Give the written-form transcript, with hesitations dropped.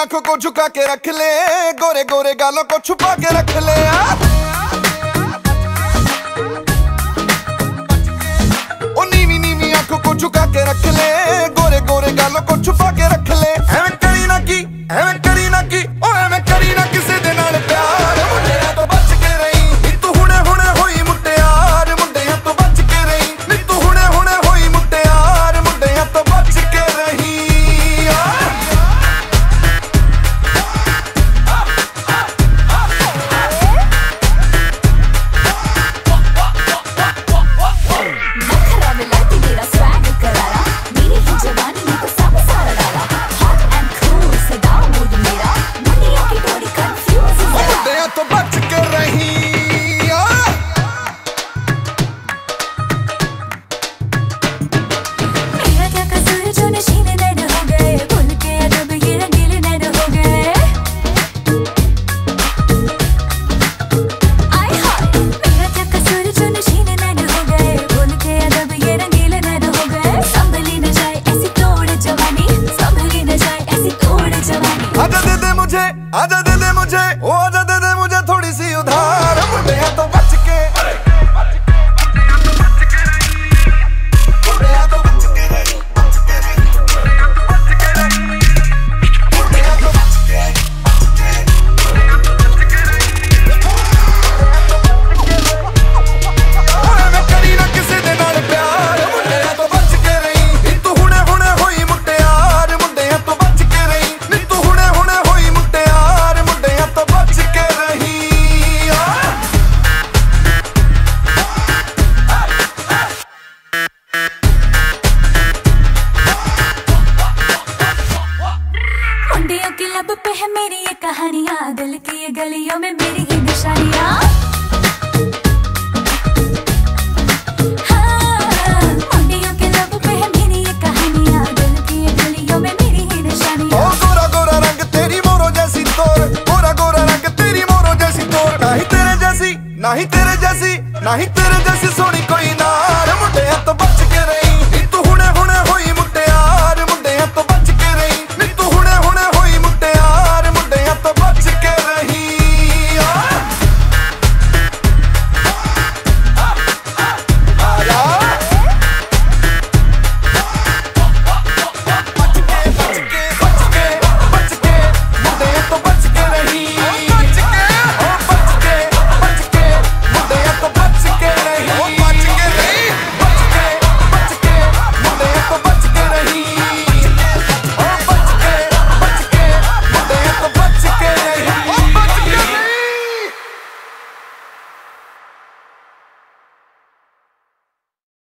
आंखों को झुका के रख ले, गोरे गोरे गालों को छुपा के रख ले। ओ नीवी नीवी आंखों को झुका के रख ले, गोरे गोरे गालों को छुपा के रख ले। एवें करी ना की, एवें करी ना की, ओ एवें करी ना किसे दे नाल प्यार। मुंडिया तो बच के रही, नी तू हुणे हुणे होई मुटियार। मुंडिया तो बच के रही, नी तू हुणे हुणे होई मुटियार। मुंडिया तो बच के रही। आजा दे दे मुझे, ओ आजा दे दे मुझे थोड़ी सी उधार। मुंडिया तो बच के, मुंडिया तो बच के रही, बच के रही, बच के रही, मुंडिया तो बच के, बच के, बच के रही। ओए मैं करी ना किसे दे नाल प्यार। मुंडिया तो बच के रही, नी तू हुणे हुणे होई मुटियार। मुंडिया तो बच के रही, नी तू हुणे हुणे होई मुटियार। मुंडिया तो बच के रही। मुंडियों की लब पे है मेरी ये कहानियां, दिल की ये गलियों में मेरी ही निशानियां। मुंडियों की लब पे है मेरी ये कहानियां, दिल की ये गलियों में मेरी ही निशानियां। ओ गोरा गोरा रंग तेरी मोरो जैसी तोर, गोरा गोरा रंग तेरी मोरो जैसी तोर। नहीं तेरे जैसी, नहीं तेरे जैसी, नहीं तेरे जैसी सोनी